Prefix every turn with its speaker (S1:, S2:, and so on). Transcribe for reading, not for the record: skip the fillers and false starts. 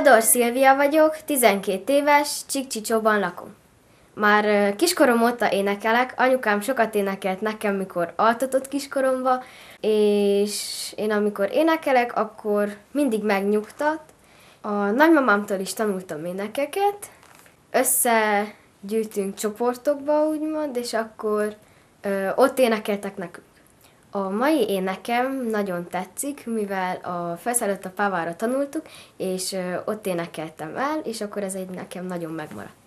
S1: Bodor Szilvia vagyok, 12 éves, Csíkcsicsóban lakom. Már kiskorom óta énekelek, anyukám sokat énekelt nekem, mikor altatott kiskoromba, és én amikor énekelek, akkor mindig megnyugtat. A nagymamámtól is tanultam énekeket, összegyűjtünk csoportokba, úgymond, és akkor ott énekeltek nekünk. A mai énekem nagyon tetszik, mivel a Felszállott a pávára tanultuk, és ott énekeltem el, és akkor ez egy nekem nagyon megmaradt.